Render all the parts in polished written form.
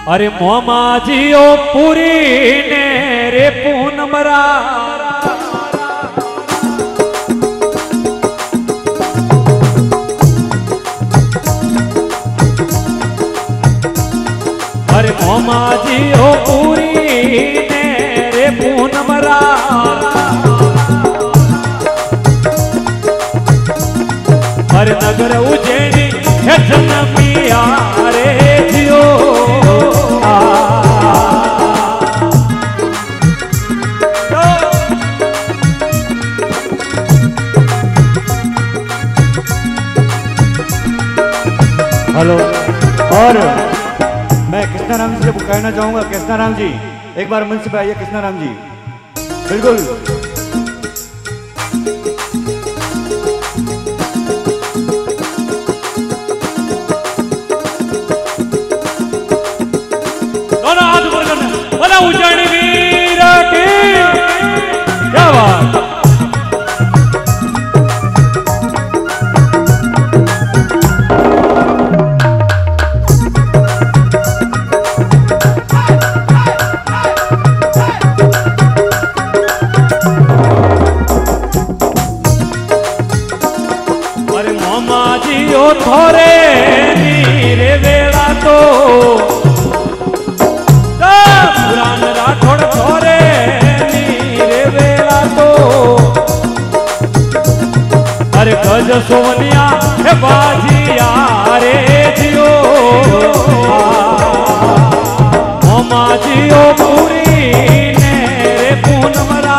अरे मोमा जियो पूरी ने रे पूनमरा अरे मोमा जियो पूरी ने रे पूनमरा अरे नगर उज्जैनी है जन्मिया रे जियो हेलो। और मैं कृष्णाराम जी को कहना चाहूंगा, कृष्णाराम जी एक बार मंच पे आइए। कृष्णाराम जी बिल्कुल दोनों हाथ ऊपर करना, बोला उज्जैनी वीर की क्या बात। थोरे नीरे वेला तो पुरान राठौड़ थोरे नीरे वेला तो अरे गज सोनिया है बाजिया रे जियो मोमा जियो पूरी ने रे पूनमरा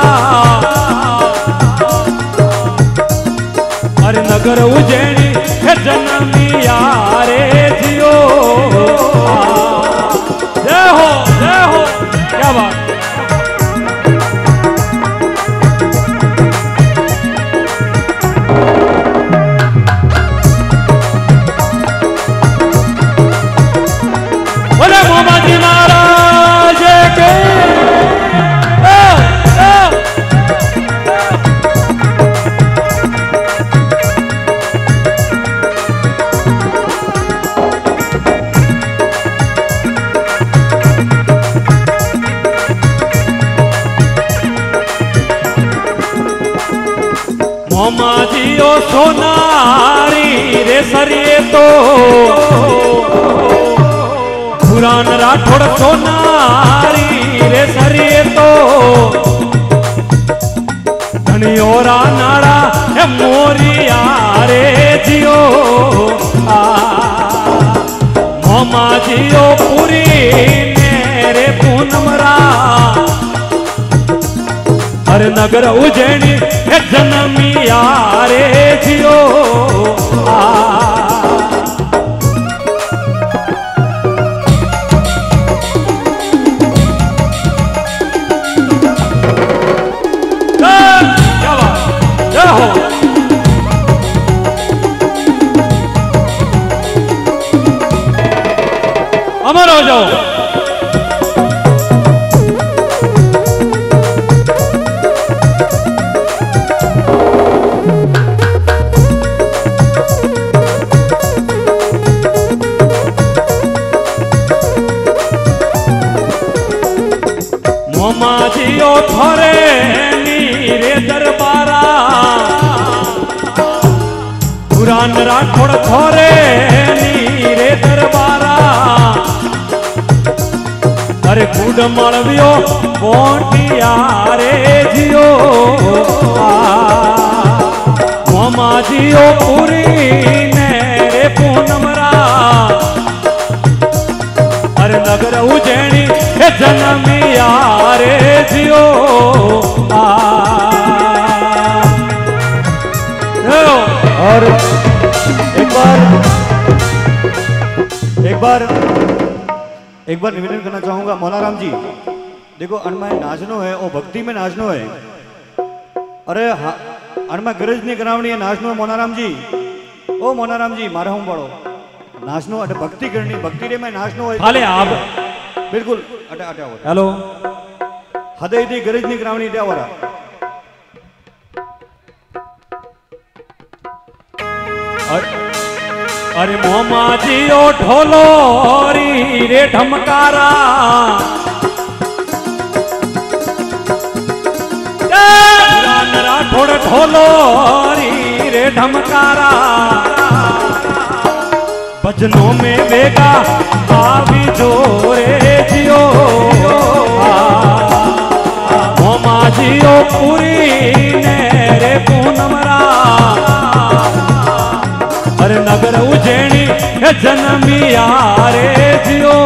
अरे नगर उज्जैनी जन्मिया रे जियो जय हो क्या बात। बोले मोमा जी महाराज के मोमा जियो सोनारी रे सरिये तो पुरान राठौड़ सोनारी रे सरिये तो धनियोरा नाड़ा है मोरिया रे जियो मोमा जियो पूरी ने रे पूनमरा अरे नगर उज्जैनी है जन्मिया रे जियो क्या बात। जय हो अमर हो जाओ। मोमा जियो थोरे नीरे दरबारा पुरान राठौड़ थोरे नीरे दरबारा अरे कूड मलवियो कोटिया रे जियो मोमा जियो पूरी ने रे पूनमरा अरे नगर उज्जैनी है जन्मिया रे जियो और एक बार निवेदन करना चाहूंगा मौलाराम जी। देखो अणमा नाचनो है और भक्ति में नाचनो है। अरे अणमा गरज नहीं करावनी है, नाचनो है मौलाराम जी। ओ मौलाराम जी मारा हूं बड़ो नाचनो अटे भक्ति करनी, भक्ति रे में नाचनो है खाले आप बिल्कुल अटे अटे हो। हेलो हदे दी गरज नहीं करावनी दे वाला अरे मोमा जियो ढोलो रे ढमकारा राठौड़ ढोलो रे ढमकारा भजनों में बेगा आवी जोरे जियो मोमा जियो पूरी ने रे पूनमरा अरे नगर उज्जैनी जन्मिया रे जियो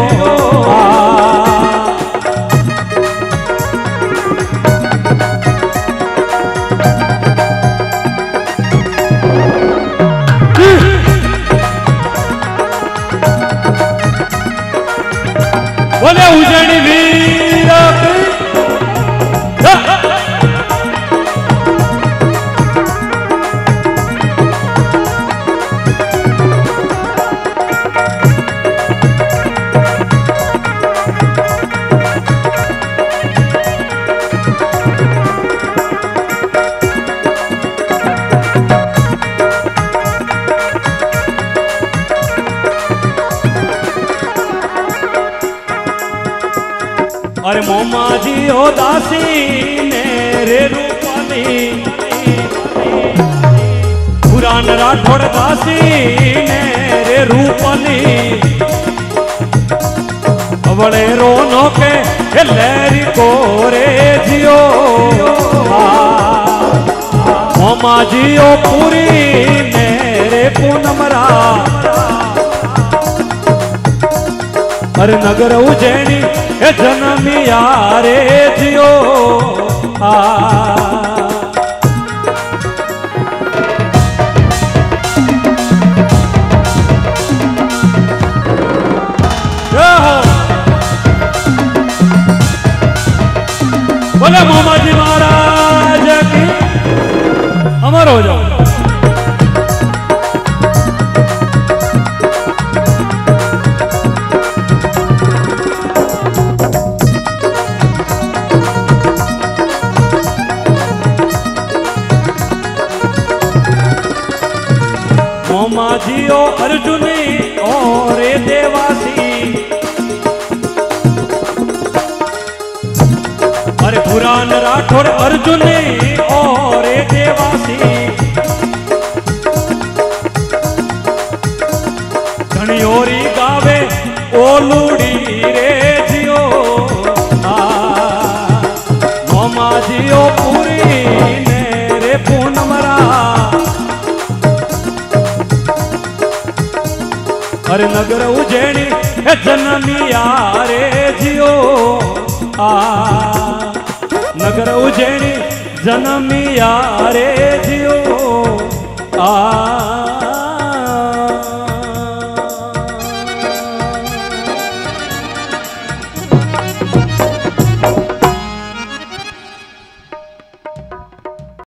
बोले उज्जैनी वीर अरे मोमा जी हो दासी ने रे रूपाली पुरान राठौड़ दासी ने रे रूपाली बड़े रोनो के लहरी को रे जियो मोमा जी हो पूरी ने रे पूनमरा अरे नगर उज्जैनी जन्मिया रे जियो बोले मोमा जी महाराज की अमर हो जाओ मोमा जियो अर्जुनी और देवासी अरे पुरान राठौड़ अर्जुनी और देवासी घनियोरी गावे ओलूड़ी रे जियो मोमा जियो पूरी ने रे पूनमरा अरे नगर उज्जैनी जन्मिया रे जियो नगर उज्जैनी जन्मिया रे जियो